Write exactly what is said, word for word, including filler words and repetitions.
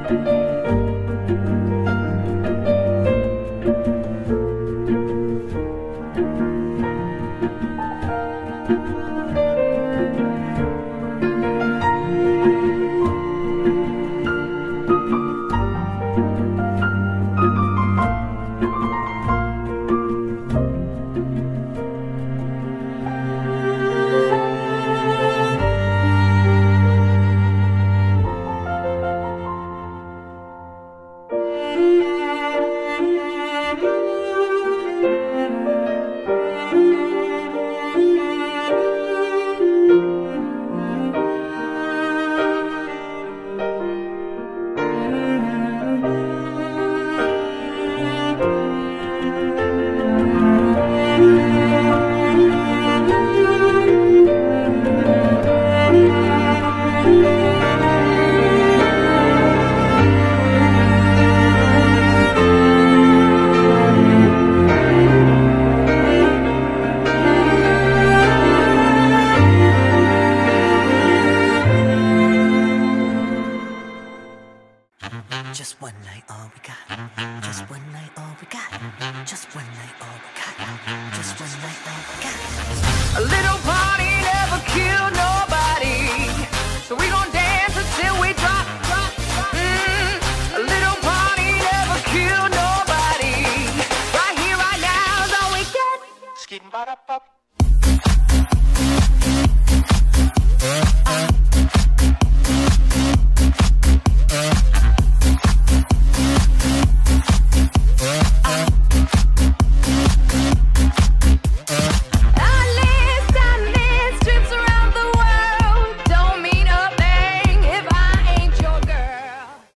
Just one night, all we got. Just one night, all we got. Just one night, all we got. Just one night, all we got. A little party never killed nobody, so we gon' dance until we drop, drop, drop. Mm, a little party never killed nobody. Right here, right now is all we got. Skidding ba da pop.